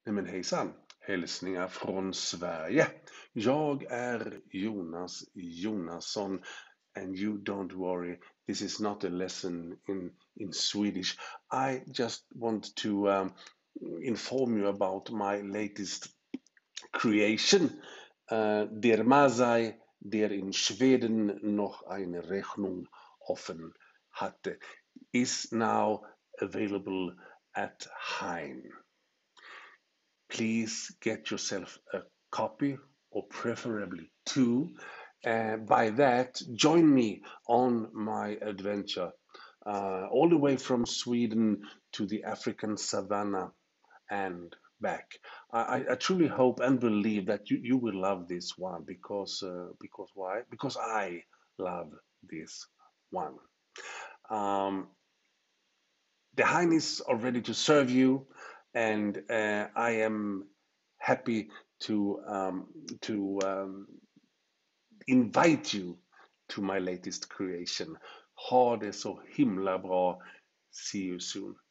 Nej men hejsan! Hälsningar från Sverige. Jag är Jonas Jonasson and you don't worry, this is not a lesson in Swedish. I just want to inform you about my latest creation. Der Masai, der in Schweden noch eine Rechnung offen hatte, is now available at Hein. Please get yourself a copy or preferably two. By that, join me on my adventure all the way from Sweden to the African savannah and back. I truly hope and believe that you will love this one because why? Because I love this one. Um, the Heinis are ready to serve you, and I am happy to invite you to my latest creation. Ha det så himla bra. See you soon.